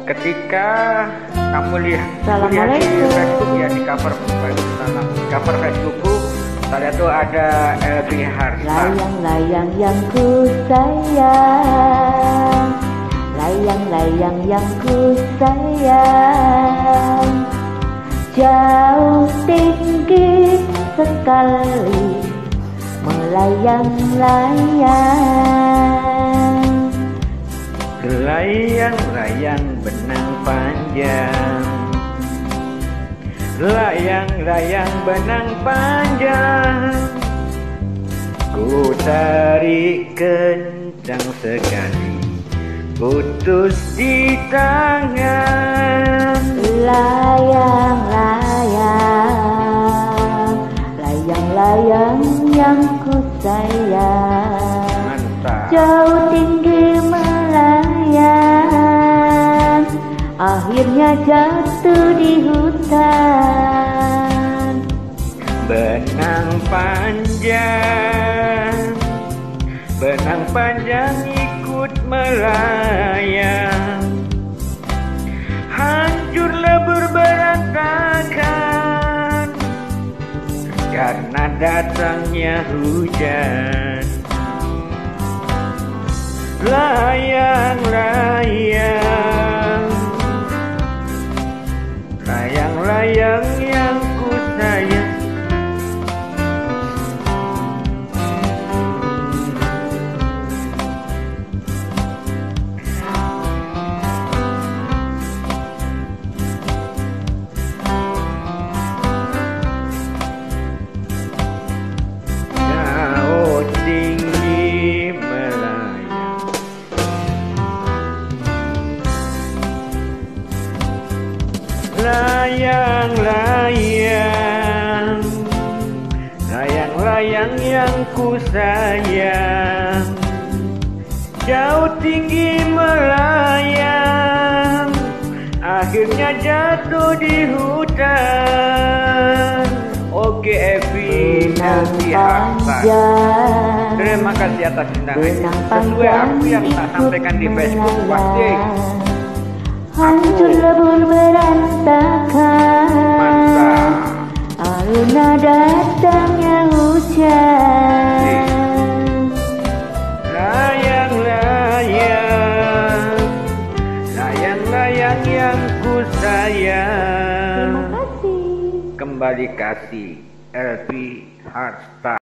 ketika kamu lihat di Facebook ya, di cover Facebookku, saya tuh ada LB Harsta. Layang-layang yang ku sayang, layang-layang yang ku sayang, jauh tinggi sekali melayang-layang. Layang-layang benang panjang, layang-layang benang panjang, ku tarik kencang sekali, putus di tangan. Layang-layang, layang-layang yang ku sayang, Mantap. jauh tinggi melayang, akhirnya jatuh di hutan. Benang panjang ikut melayang, hancur lebur berantakan karena datangnya hujan. Layang-layang, layang-layang yang ku sayang, jauh tinggi melayang, layang-layang, layang-layang yang ku sayang, jauh tinggi melayang, akhirnya jatuh di hutan. Oke Evi Harsta, terima kasih atas undangannya. Sesuai aku yang tak sampaikan di Facebook pasti hancur lebur berantakan. mantap. Aluna datangnya hujan. Layang-layang, layang-layang yang ku sayang, Terima kasih. kembali kasih LB Harsta.